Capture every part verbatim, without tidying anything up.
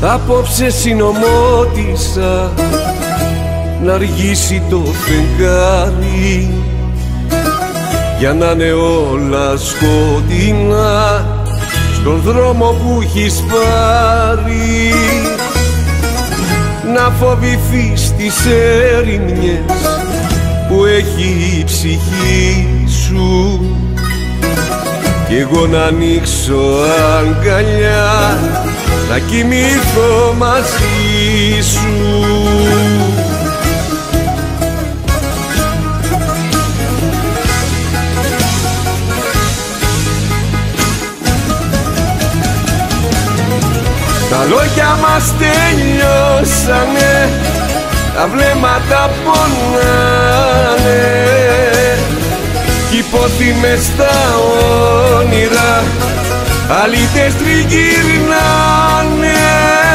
Απόψε συνομώτησα να αργήσει το φεγγάρι, για να είναι όλα σκοτεινά στον δρόμο που έχεις πάρει. Να φοβηθείς τις ερημιές που έχει η ψυχή σου, κι εγώ να ανοίξω αγκαλιά να κοιμηθώ μαζί σου. Τα λόγια μας τελειώσανε, τα βλέμματα πονάνε, κι υπόθυμες στα όνειρα αλήτες τριγυρνάνε.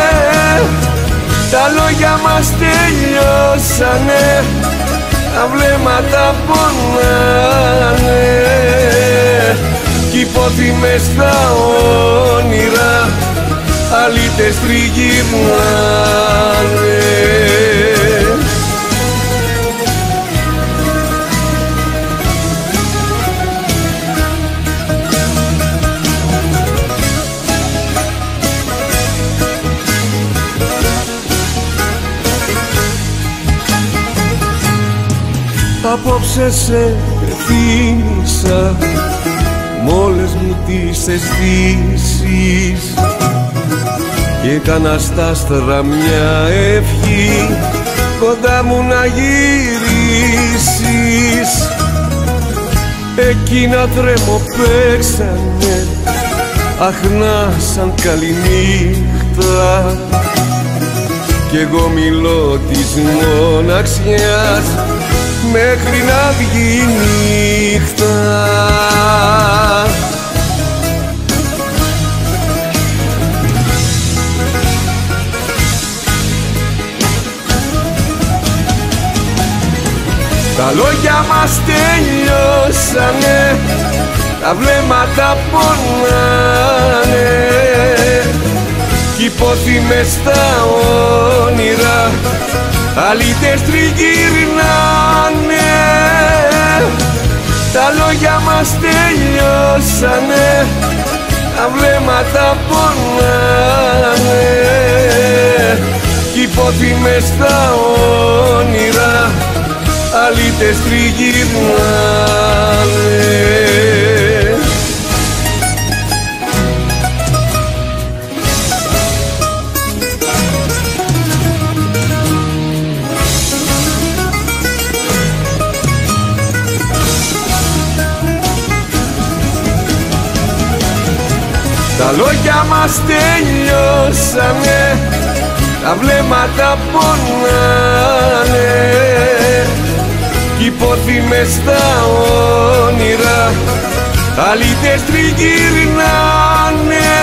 Τα λόγια μας τελειώσανε, τα βλέμματα πονάνε, κι υπόθυμες στα όνειρα αλήτες τριγυρνάνε. Απόψε σε θύμισα μ' όλες μου τις αισθήσεις, και έκανα στα άστρα μια ευχή κοντά μου να γυρίσεις. Εκείνα τρεμοπαίξανε αχνά σαν καληνύχτα, κι εγώ μιλώ της μοναξιάς μέχρι να βγει νύχτα. Τα λόγια μας τελειώσανε, τα βλέμματα πονάνε, κι υπόθυμες στα όνειρα αλήτες τριγυρνάνε. Τα λόγια μας τελειώσανε, τα βλέμματα πονάνε, κι υπόθυμες στα όνειρα αλήτες τριγυρνάνε. Τα λόγια μας τελειώσανε, τα βλέμματα πονάνε, κι υπόθυμες στα όνειρα αλήτες τριγυρνάνε.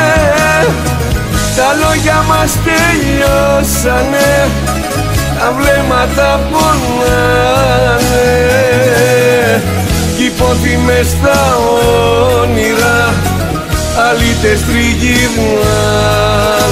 Τα λόγια μας τελειώσανε, τα βλέμματα πονάνε, κι υπόθυμες στα όνειρα αλήτες τριγυρνάνε.